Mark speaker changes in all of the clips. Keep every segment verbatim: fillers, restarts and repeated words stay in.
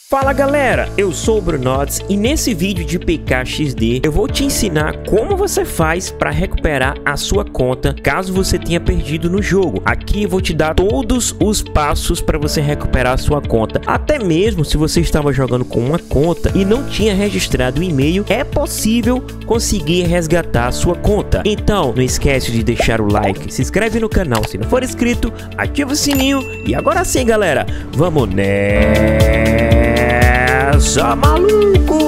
Speaker 1: Fala galera, eu sou o Brunots e nesse vídeo de P K X D eu vou te ensinar como você faz para recuperar a sua conta caso você tenha perdido no jogo. Aqui eu vou te dar todos os passos para você recuperar a sua conta. Até mesmo se você estava jogando com uma conta e não tinha registrado o e-mail, é possível conseguir resgatar a sua conta. Então não esquece de deixar o like, se inscreve no canal se não for inscrito, ativa o sininho e agora sim galera, vamos nessa! Só maluco!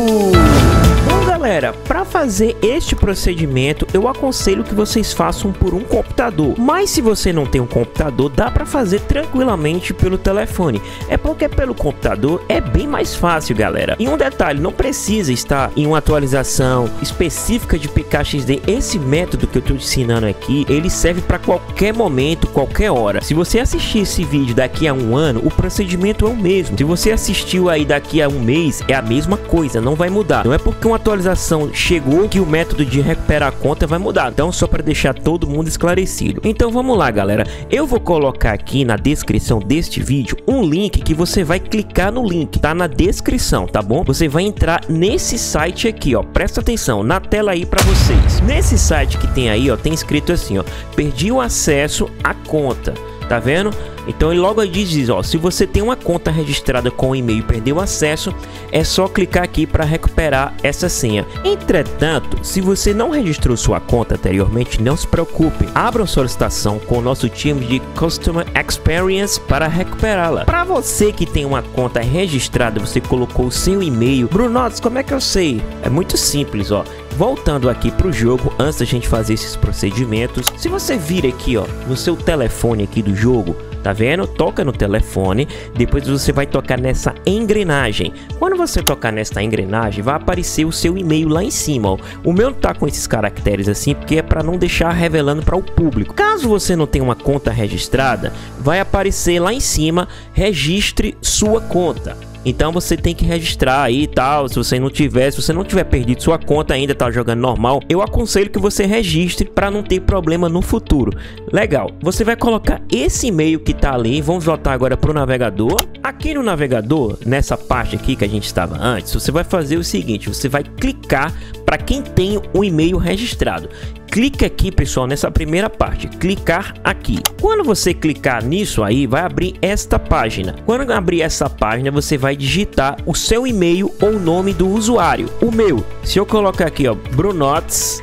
Speaker 1: Bom galera, para fazer este procedimento eu aconselho que vocês façam por um computador, mas se você não tem um computador dá para fazer tranquilamente pelo telefone. É porque pelo computador é bem mais fácil galera. E um detalhe, não precisa estar em uma atualização específica de P K X D. Esse método que eu estou te ensinando aqui, ele serve para qualquer momento, qualquer hora. Se você assistir esse vídeo daqui a um ano, o procedimento é o mesmo. Se você assistiu aí daqui a um mês, é a mesma coisa, não vai mudar. Não é porque uma atualização chegou que o método de recuperar a conta vai mudar. Então só para deixar todo mundo esclarecido. Então vamos lá galera, eu vou colocar aqui na descrição deste vídeo um link que você vai clicar no link, tá na descrição, tá bom? Você vai entrar nesse site aqui, ó, presta atenção na tela aí para vocês. Nesse site que tem aí, ó, tem escrito assim, ó, perdi o acesso à conta. Tá vendo? Então ele logo aí diz, ó, se você tem uma conta registrada com o e-mail e perdeu o acesso, é só clicar aqui para recuperar essa senha. Entretanto, se você não registrou sua conta anteriormente, não se preocupe. Abra uma solicitação com o nosso time de Customer Experience para recuperá-la. Para você que tem uma conta registrada, você colocou o seu e-mail. Brunots, como é que eu sei? É muito simples, ó. Voltando aqui para o jogo, antes da gente fazer esses procedimentos, se você vir aqui, ó, no seu telefone aqui do jogo, tá vendo? Toca no telefone, depois você vai tocar nessa engrenagem. Quando você tocar nessa engrenagem, vai aparecer o seu e-mail lá em cima, ó. O meu tá com esses caracteres assim, porque é para não deixar revelando para o público. Caso você não tenha uma conta registrada, vai aparecer lá em cima, registre sua conta. Então você tem que registrar aí e tal. Se você não tiver, se você não tiver perdido sua conta ainda, tá jogando normal, eu aconselho que você registre para não ter problema no futuro. Legal, você vai colocar esse e-mail que tá ali. Vamos voltar agora pro navegador. Aqui no navegador, nessa parte aqui que a gente estava antes, você vai fazer o seguinte, você vai clicar para quem tem o e-mail registrado. Clique aqui pessoal, nessa primeira parte, clicar aqui. Quando você clicar nisso aí, vai abrir esta página. Quando abrir essa página, você vai digitar o seu e-mail ou o nome do usuário. O meu, se eu colocar aqui, ó, Brunots,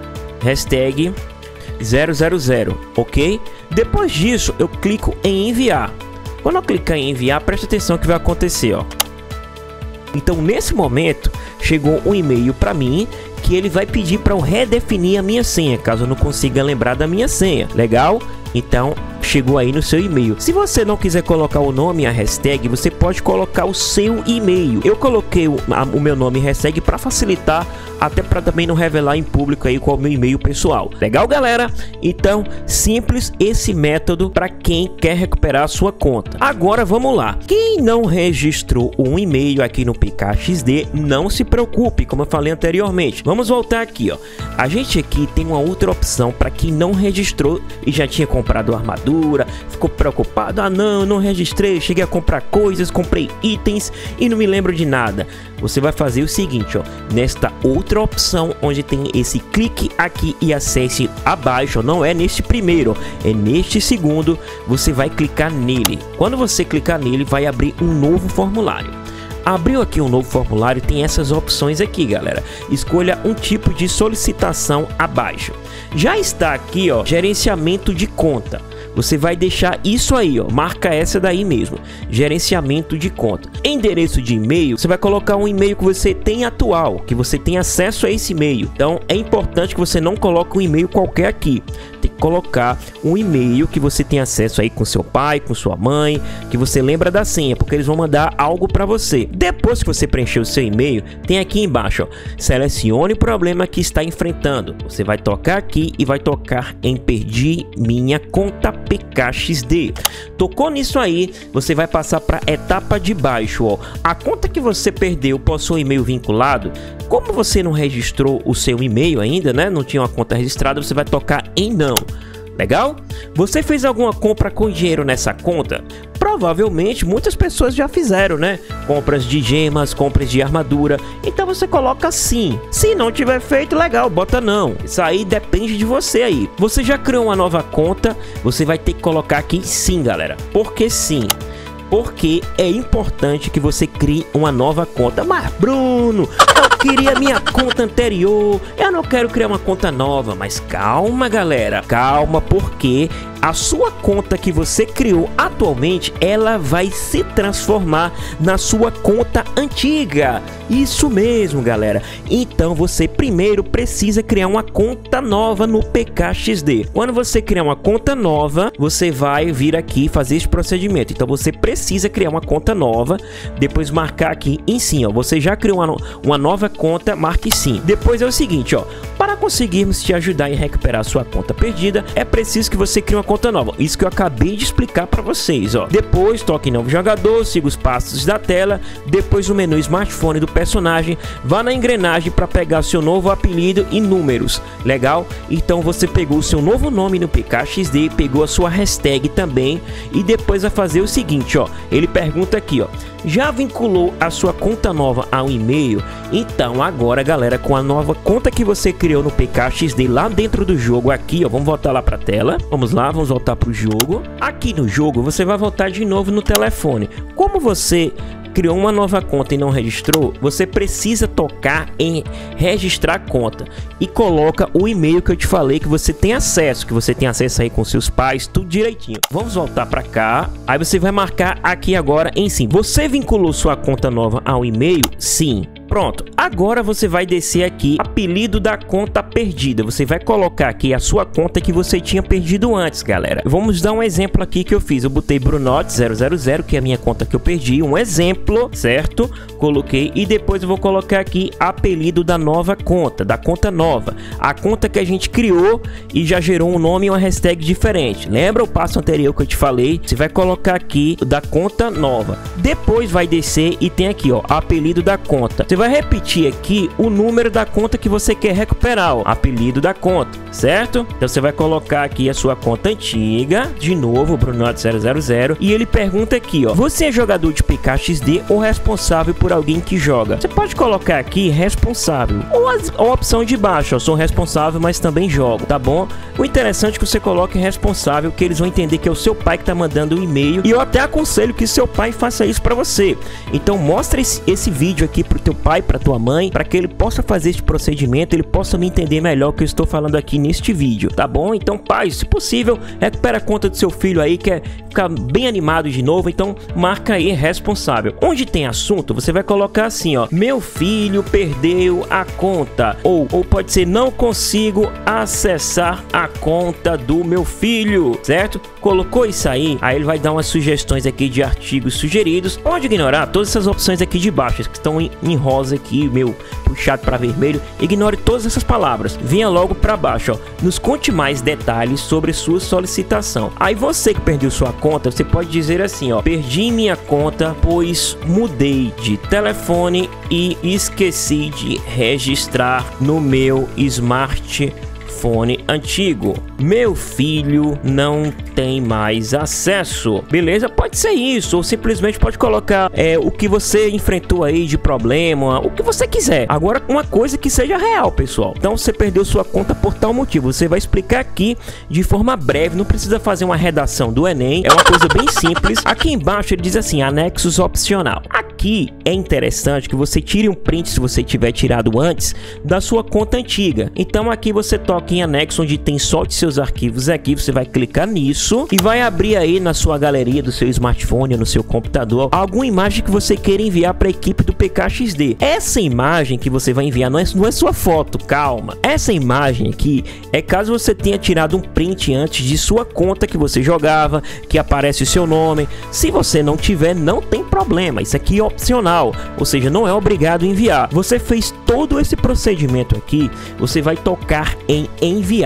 Speaker 1: hashtag zero zero zero, ok? Depois disso, eu clico em enviar. Quando eu clicar em enviar, preste atenção que vai acontecer, ó. Então, nesse momento, chegou um e-mail para mim que ele vai pedir para eu redefinir a minha senha, caso eu não consiga lembrar da minha senha. Legal? Então, chegou aí no seu e-mail. Se você não quiser colocar o nome e a hashtag, você pode colocar o seu e-mail. Eu coloquei o, a, o meu nome e hashtag para facilitar, até para também não revelar em público aí qual é o meu e-mail pessoal. Legal, galera? Então, simples esse método para quem quer recuperar a sua conta. Agora, vamos lá. Quem não registrou um e-mail aqui no P K X D, não se preocupe, como eu falei anteriormente. Vamos voltar aqui, ó. A gente aqui tem uma outra opção para quem não registrou e já tinha comprado armadura, ficou preocupado, ah não, eu não registrei, cheguei a comprar coisas, comprei itens e não me lembro de nada. Você vai fazer o seguinte, ó, nesta outra opção onde tem esse clique aqui e acesse abaixo, não é neste primeiro, é neste segundo, você vai clicar nele. Quando você clicar nele, vai abrir um novo formulário. Abriu aqui um novo formulário, tem essas opções aqui, galera. Escolha um tipo de solicitação abaixo. Já está aqui, ó, gerenciamento de conta. Você vai deixar isso aí, ó, marca essa daí mesmo, gerenciamento de conta. Endereço de e-mail, você vai colocar um e-mail que você tem atual, que você tem acesso a esse e-mail. Então é importante que você não coloque um e-mail qualquer aqui. Tem que colocar um e-mail que você tem acesso aí com seu pai, com sua mãe, que você lembra da senha, porque eles vão mandar algo para você. Depois que você preencher o seu e-mail, tem aqui embaixo, ó, selecione o problema que está enfrentando. Você vai tocar aqui e vai tocar em perdi minha conta P K X D. Tocou nisso aí, você vai passar para a etapa de baixo, ó. A conta que você perdeu possui e-mail vinculado. Como você não registrou o seu e-mail ainda, né? Não tinha uma conta registrada, você vai tocar em não. Legal? Você fez alguma compra com dinheiro nessa conta? Provavelmente muitas pessoas já fizeram, né? Compras de gemas, compras de armadura. Então você coloca sim. Se não tiver feito, legal, bota não. Isso aí depende de você aí. Você já criou uma nova conta? Você vai ter que colocar aqui sim, galera. Por que sim? Porque é importante que você crie uma nova conta. Mas Bruno, eu queria minha conta anterior, eu não quero criar uma conta nova. Mas calma, galera, calma, porque a sua conta que você criou atualmente, ela vai se transformar na sua conta antiga. Isso mesmo, galera. Então você primeiro precisa criar uma conta nova no P K X D. Quando você criar uma conta nova, você vai vir aqui fazer esse procedimento. Então você precisa criar uma conta nova, depois marcar aqui em sim, ó. Você já criou uma, no uma nova conta, marque sim. Depois é o seguinte, ó. Para conseguirmos te ajudar em recuperar a sua conta perdida, é preciso que você crie uma conta nova. Isso que eu acabei de explicar para vocês, ó. Depois toque em novo jogador, siga os passos da tela, depois o menu smartphone do personagem, vá na engrenagem para pegar seu novo apelido e números. Legal? Então você pegou o seu novo nome no P K X D, pegou a sua hashtag também e depois vai fazer o seguinte, ó. Ele pergunta aqui, ó. Já vinculou a sua conta nova ao e-mail? Então agora, galera, com a nova conta que você criou no P K X D lá dentro do jogo, aqui, ó, vamos voltar lá para a tela. Vamos lá, vamos voltar para o jogo. Aqui no jogo, você vai voltar de novo no telefone. Como você criou uma nova conta e não registrou, você precisa tocar em registrar conta e coloca o e-mail que eu te falei que você tem acesso, que você tem acesso aí com seus pais, tudo direitinho. Vamos voltar para cá. Aí você vai marcar aqui agora em sim. Você vinculou sua conta nova ao e-mail? Sim. Pronto, agora você vai descer aqui apelido da conta perdida. Você vai colocar aqui a sua conta que você tinha perdido antes, galera. Vamos dar um exemplo aqui que eu fiz. Eu botei Brunote zero zero zero, que é a minha conta que eu perdi. Um exemplo, certo? Coloquei e depois eu vou colocar aqui apelido da nova conta, da conta nova. A conta que a gente criou e já gerou um nome e uma hashtag diferente. Lembra o passo anterior que eu te falei? Você vai colocar aqui da conta nova. Depois vai descer e tem aqui, ó, apelido da conta. Você vai repetir aqui o número da conta que você quer recuperar, ó, apelido da conta, certo? Então você vai colocar aqui a sua conta antiga, de novo, Brunote zero zero zero, e ele pergunta aqui, ó, você é jogador de P K X D ou responsável por alguém que joga? Você pode colocar aqui responsável, ou a, ou a opção de baixo, ó, sou responsável, mas também jogo, tá bom? O interessante é que você coloque responsável, que eles vão entender que é o seu pai que tá mandando o e-mail, e eu até aconselho que seu pai faça isso para você. Então mostra esse, esse vídeo aqui pro teu pai, para tua mãe, para que ele possa fazer este procedimento, ele possa me entender melhor o que eu estou falando aqui neste vídeo, tá bom? Então, pai, se possível, recupera a conta do seu filho aí, que quer ficar bem animado de novo, então marca aí responsável. Onde tem assunto, você vai colocar assim, ó, meu filho perdeu a conta, ou, ou pode ser, não consigo acessar a conta do meu filho, certo? Colocou isso aí, aí ele vai dar umas sugestões aqui de artigos sugeridos. Pode ignorar todas essas opções aqui de baixo, que estão em, em rosa aqui, meu, puxado para vermelho. Ignore todas essas palavras, venha logo para baixo, ó, nos conte mais detalhes sobre sua solicitação. Aí você que perdeu sua conta, você pode dizer assim, ó, perdi minha conta pois mudei de telefone e esqueci de registrar no meu smartphone antigo. Meu filho não tem mais acesso. Beleza? Pode ser isso, ou simplesmente pode colocar é, o que você enfrentou aí de problema, o que você quiser. Agora, uma coisa que seja real, pessoal. Então, você perdeu sua conta por tal motivo. Você vai explicar aqui de forma breve, não precisa fazer uma redação do Enem. É uma coisa bem simples. Aqui embaixo ele diz assim, anexos opcional. Aqui é interessante que você tire um print, se você tiver tirado antes, da sua conta antiga. Então, aqui você toca em anexo, onde tem solte seus arquivos aqui, você vai clicar nisso e vai abrir aí na sua galeria do seu smartphone ou no seu computador alguma imagem que você queira enviar para a equipe do P K X D. Essa imagem que você vai enviar não é, não é sua foto, calma. Essa imagem aqui é caso você tenha tirado um print antes de sua conta que você jogava, que aparece o seu nome. Se você não tiver, não tem problema, isso aqui é opcional, ou seja, não é obrigado a enviar. Você fez todo esse procedimento aqui, você vai tocar em enviar.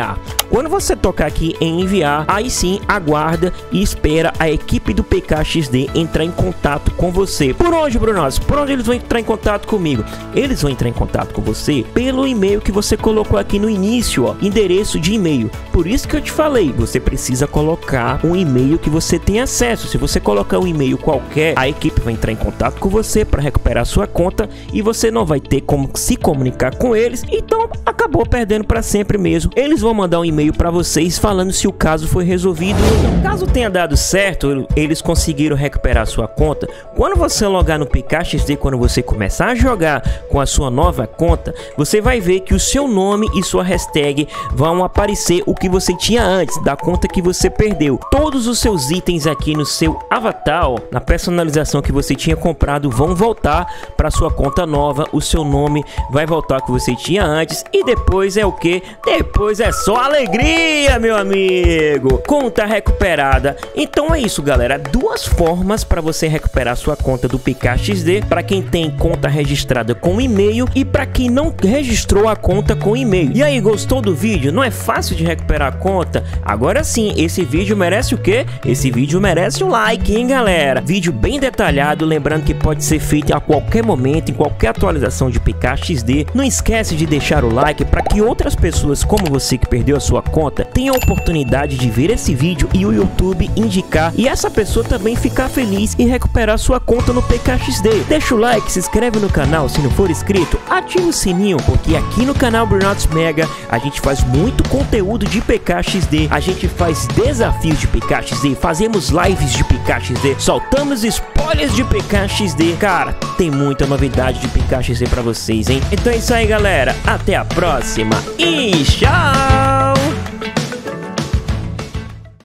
Speaker 1: Quando você tocar aqui em enviar, aí sim aguarda e espera a equipe do P K X D entrar em contato com você. Por onde, Brunos? Por onde eles vão entrar em contato comigo? Eles vão entrar em contato com você pelo e-mail que você colocou aqui no início, ó, endereço de e-mail. Por isso que eu te falei, você precisa colocar um e-mail que você tem acesso. Se você colocar um e-mail qualquer, a equipe vai entrar em contato com você para recuperar a sua conta e você não vai ter como se comunicar com eles, então acabou perdendo para sempre mesmo. Eles vão mandar um e-mail para vocês falando se o caso foi resolvido ou não. Caso tenha dado certo, eles conseguiram recuperar a sua conta. Quando você logar no P K X D, quando você começar a jogar com a sua nova conta, você vai ver que o seu nome e sua hashtag vão aparecer o que você tinha antes da conta que você perdeu. Todos os seus itens aqui no seu avatar, ó, na personalização que você tinha comprado, vão voltar para sua conta nova. O seu nome vai voltar ao que você tinha antes e depois é o que? Depois é só alegria, meu amigo. Conta recuperada. Então é isso, galera. Duas formas para você recuperar sua conta do P K X D, para quem tem conta registrada com e-mail e para quem não registrou a conta com e-mail. E aí, gostou do vídeo? Não é fácil de recuperar a conta? Agora sim, esse vídeo merece o quê? Esse vídeo merece um like, hein, galera? Vídeo bem detalhado, lembrando que pode ser feito a qualquer momento, em qualquer atualização de P K X D. Não esquece de deixar o like para que outras pessoas como você que perdeu a sua conta tenham a oportunidade de ver esse vídeo e o YouTube indicar e essa pessoa também ficar feliz e recuperar sua conta no P K X D. Deixa o like, se inscreve no canal se não for inscrito, ativa o sininho, porque aqui no canal Burnouts Mega a gente faz muito conteúdo de P K X D, a gente faz desafios de P K X D, fazemos lives de P K X D, soltamos spoilers de P K X D, cara, tem muita novidade de P K X D pra vocês, hein? Então é isso aí, galera, até a próxima e tchau!